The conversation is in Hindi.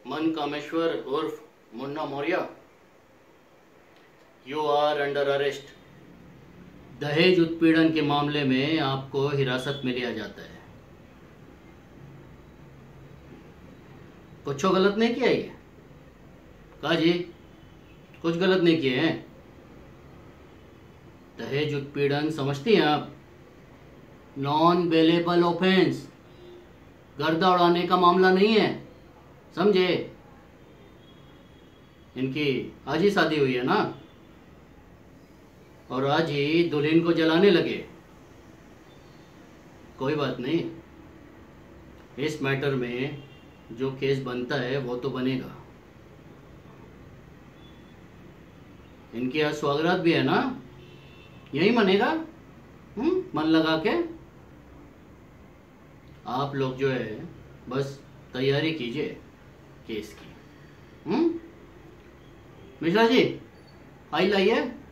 मन कामेश्वर उर्फ Munna Maurya, you are under arrest. दहेज उत्पीड़न के मामले में आपको हिरासत में लिया जाता है। कुछ गलत नहीं किया ये? कहा जी कुछ गलत नहीं किए हैं? दहेज उत्पीड़न समझती हैं आप? नॉन बेलेबल ऑफेंस, गर्दा उड़ाने का मामला नहीं है, समझे? इनकी आज ही शादी हुई है ना, और आज ही दुल्हन को जलाने लगे। कोई बात नहीं, इस मैटर में जो केस बनता है वो तो बनेगा। इनकी आज स्वागरात भी है ना, यही मनेगा। मन लगा के आप लोग जो है बस तैयारी कीजिए केस की। मिश्रा जी फाइल लाइए।